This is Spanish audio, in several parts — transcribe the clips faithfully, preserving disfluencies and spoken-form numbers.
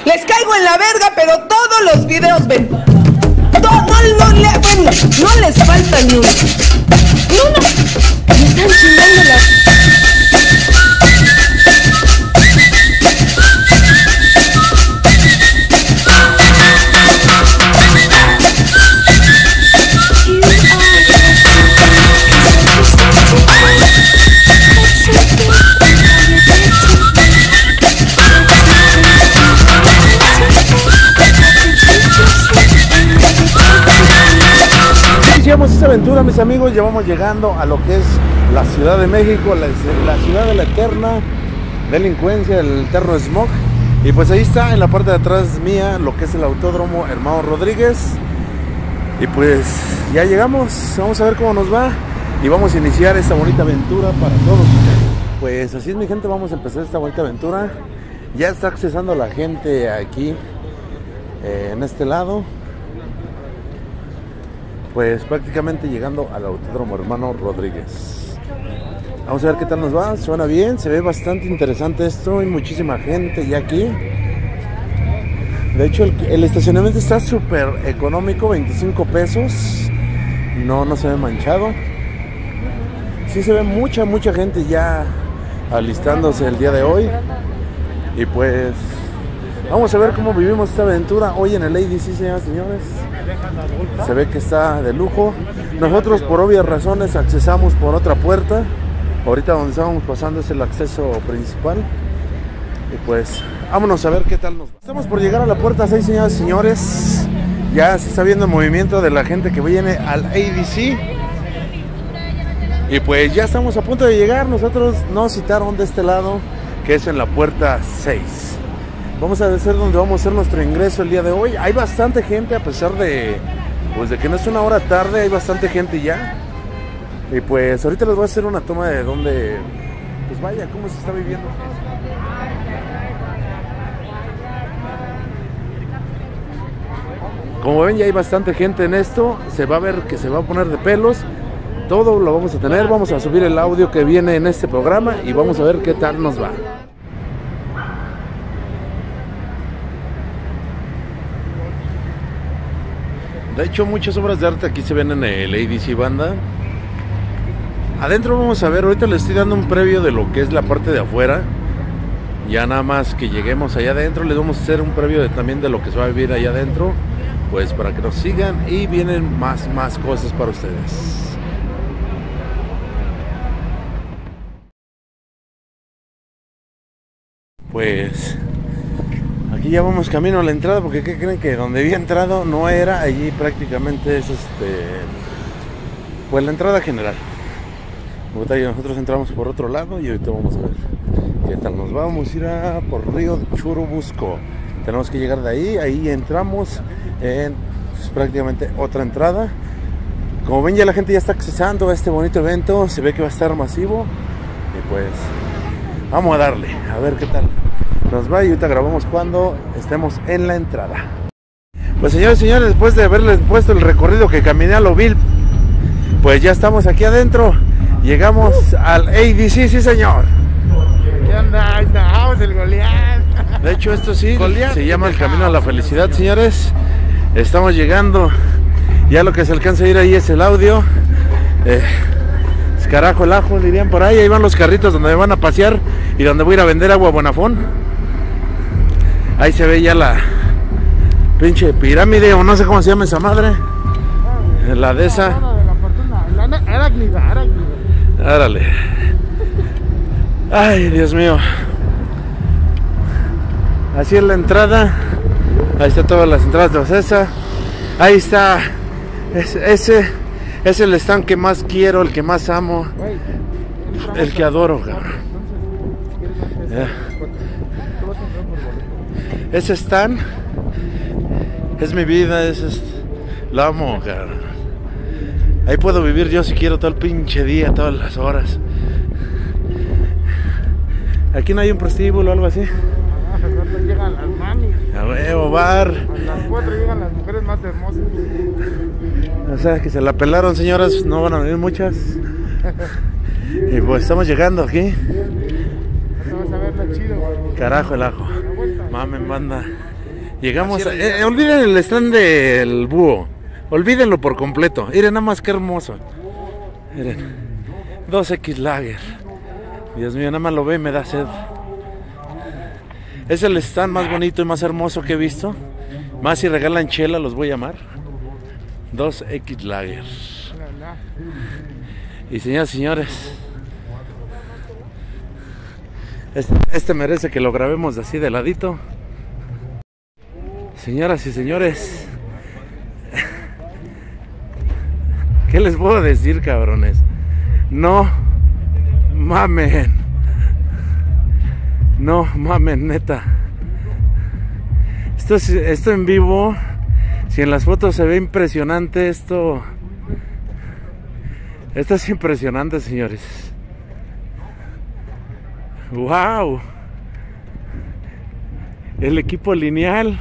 Les caigo en la verga, pero todos los videos ven. No, no, no, le, bueno, no les falta ni uno. Ni uno. Me están chingando las... Iniciamos esta aventura, mis amigos, ya vamos llegando a lo que es la Ciudad de México, la, la ciudad de la eterna delincuencia, el eterno smog. Y pues ahí está, en la parte de atrás mía, lo que es el Autódromo Hermano Rodríguez. Y pues ya llegamos, vamos a ver cómo nos va y vamos a iniciar esta bonita aventura para todos. Pues así es, mi gente, vamos a empezar esta bonita aventura. Ya está accesando la gente aquí, eh, en este lado. Pues prácticamente llegando al Autódromo Hermano Rodríguez. Vamos a ver qué tal nos va. Suena bien, se ve bastante interesante esto. Hay muchísima gente ya aquí. De hecho el, el estacionamiento está súper económico, veinticinco pesos. No, no se ve manchado. Sí se ve mucha, mucha gente ya alistándose el día de hoy. Y pues vamos a ver cómo vivimos esta aventura hoy en el A D C, señoras y señores. Se ve que está de lujo. Nosotros por obvias razones accesamos por otra puerta. Ahorita donde estábamos pasando es el acceso principal. Y pues vámonos a ver qué tal nos va. Estamos por llegar a la puerta seis, señoras y señores. Ya se está viendo el movimiento de la gente que viene al A D C. Y pues ya estamos a punto de llegar. Nosotros nos citaron de este lado, que es en la puerta seis. Vamos a ver donde vamos a hacer nuestro ingreso el día de hoy. Hay bastante gente, a pesar de, pues de que no es una hora tarde, hay bastante gente ya. Y pues ahorita les voy a hacer una toma de donde, pues vaya, cómo se está viviendo. Como ven, ya hay bastante gente en esto. Se va a ver que se va a poner de pelos. Todo lo vamos a tener. Vamos a subir el audio que viene en este programa y vamos a ver qué tal nos va. De hecho, muchas obras de arte aquí se ven en el A D C Banda. Adentro vamos a ver, ahorita les estoy dando un previo de lo que es la parte de afuera. Ya nada más que lleguemos allá adentro, les vamos a hacer un previo de, también de lo que se va a vivir allá adentro. Pues para que nos sigan y vienen más, más cosas para ustedes. Pues aquí ya vamos camino a la entrada, porque ¿qué creen? Que donde había entrado no era, allí prácticamente es este, pues la entrada general. Nosotros entramos por otro lado y ahorita vamos a ver qué tal nos va. Vamos a ir a por Río Churubusco. Tenemos que llegar de ahí, ahí entramos en pues, prácticamente otra entrada. Como ven, ya la gente ya está accesando a este bonito evento, se ve que va a estar masivo. Y pues vamos a darle, a ver qué tal nos va y ahorita grabamos cuando estemos en la entrada. Pues señores y señores, después de haberles puesto el recorrido que caminé a lo vil, pues ya estamos aquí adentro. Llegamos uh. al A D C, sí señor. ¿Qué onda? Ahí estamos, el Goliat. De hecho esto sí, Goliat se llama el Camino a la Felicidad, señores. Estamos llegando. Ya lo que se alcanza a ir ahí es el audio. Eh, es carajo el ajo, dirían por ahí. Ahí van los carritos donde me van a pasear y donde voy a ir a vender agua a Bonafón. Ahí se ve ya la pinche pirámide, o no sé cómo se llama esa madre. La de esa. La arácnida, arácnida. Árale. Ay, Dios mío. Así es la entrada. Ahí está todas las entradas de Ocesa. Ahí está. Ese, ese es el stand que más quiero, el que más amo, el que adoro, cabrón. Ese stand es mi vida, es, es, lo amo, cabrón. Ahí puedo vivir yo si quiero todo el pinche día, todas las horas. Aquí no hay un prostíbulo o algo así. A las cuatro llegan las mamis. A huevo, bar. A las cuatro llegan las mujeres más hermosas. O sea, que se la pelaron, señoras, no van a venir muchas. Y pues estamos llegando aquí. Vamos a verla chido. Carajo el ajo. Mamen, banda. Llegamos a... Eh, olviden el stand del búho. Olvídenlo por completo. Miren nada más que hermoso. Miren. dos equis Lager. Dios mío, nada más lo ve y me da sed. Es el stand más bonito y más hermoso que he visto. Más si regalan chela los voy a llamar. dos equis Lager. Y señoras y señores, este, este merece que lo grabemos así de ladito. Señoras y señores, ¿qué les puedo decir, cabrones? No mamen. No mamen, neta. Esto, es, esto en vivo, si en las fotos se ve impresionante, esto... Esto es impresionante, señores. ¡Wow! El equipo lineal.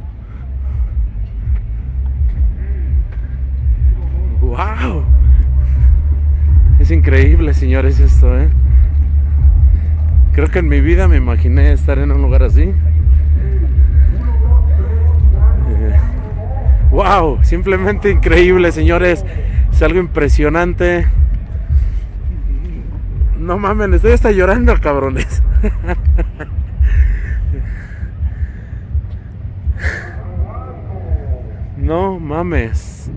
¡Wow! Es increíble, señores, esto, ¿eh? Creo que en mi vida me imaginé estar en un lugar así. Eh, ¡Wow! Simplemente increíble, señores. Es algo impresionante. No mames, estoy hasta llorando, cabrones. No mames.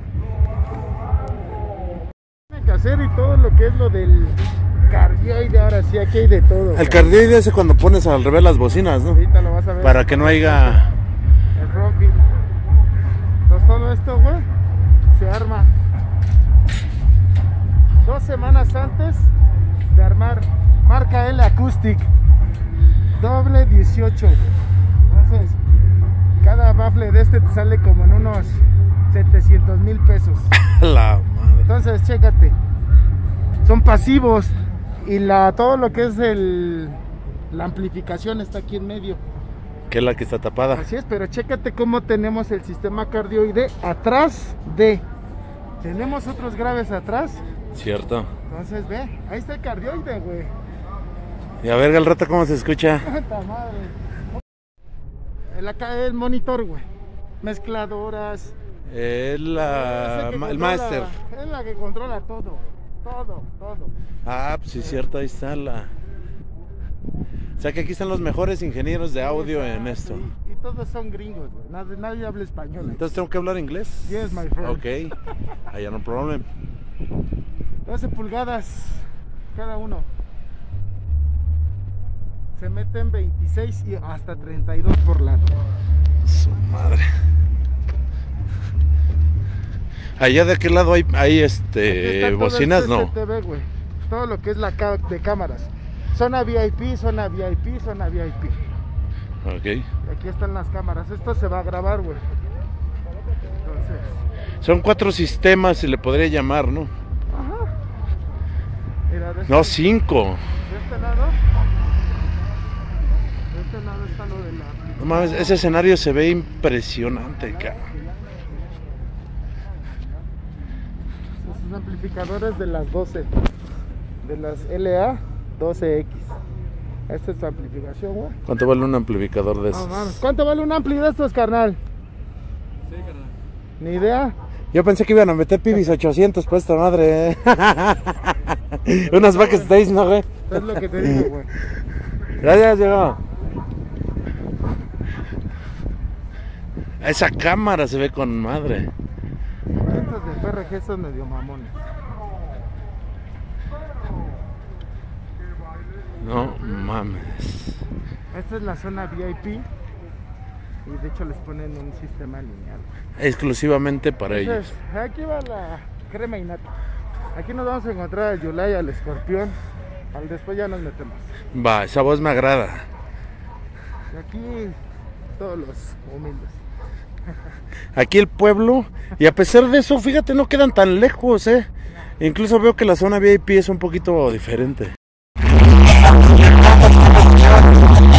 Tiene que hacer y todo lo que es lo del cardioide, ahora sí, aquí hay de todo. El cardioide es cuando pones al revés las bocinas, ¿no? Ahorita lo vas a ver. Para que no haya... El rockbeat. Entonces todo esto, güey, se arma dos semanas antes de armar marca L Acoustic doble dieciocho, güey. Entonces cada baffle de este te sale como en unos setecientos mil pesos. La madre. Entonces chécate, son pasivos y la todo lo que es el la amplificación está aquí en medio, Que es la que está tapada. así es. Pero chécate cómo tenemos el sistema cardioide atrás de, tenemos otros graves atrás. Cierto. Entonces ve, ahí está el cardioide, güey. Y a ver al rato cómo se escucha. ¡Puta madre! El, acá, el monitor, güey. Mezcladoras. Es la... Es el, el controla- máster. Es la que controla todo. Todo, todo. Ah, pues sí, cierto, ahí está la... O sea que aquí están los mejores ingenieros de audio en esto. Y, y todos son gringos, güey. Nadie, nadie habla español. Entonces tengo que hablar inglés. Yes, my friend. Ok, I no problem. doce pulgadas cada uno. Se meten veintiséis y hasta treinta y dos por lado. Su madre. Allá de aquel lado hay, hay este Está todo bocinas, el no. C C T V, güey. Todo lo que es la ca- de cámaras. Zona V I P, zona V I P, zona V I P. Ok. Y aquí están las cámaras. Esto se va a grabar, güey. Entonces, Son cuatro sistemas, se le podría llamar, ¿no? ajá. Mira, de este, No, cinco. de este lado. De este lado está lo de la. No mames, ese escenario se ve impresionante, cabrón. Esos amplificadores de las doce. De las L A doce X. Esta es tu amplificación, güey. ¿Cuánto vale un amplificador de No, esos? mames. ¿Cuánto vale un ampli de estos, carnal? Sí, carnal. Ni idea. Yo pensé que iban a meter Pibis ochocientos para esta madre. ¿eh? Unas backstage, ¿no, güey? Es lo que te digo, güey. Gracias, llegó. Esa cámara se ve con madre. Estos de P R G son medio mamones. No mames. Esta es la zona V I P. Y de hecho les ponen un sistema lineal. Exclusivamente para ellos. Entonces, aquí va la crema y nata. Aquí nos vamos a encontrar al Yulai, al Escorpión. Al después ya nos metemos. Va, esa voz me agrada. Y aquí todos los humildes. Aquí el pueblo. Y a pesar de eso, fíjate, no quedan tan lejos, eh. Incluso veo que la zona V I P es un poquito diferente.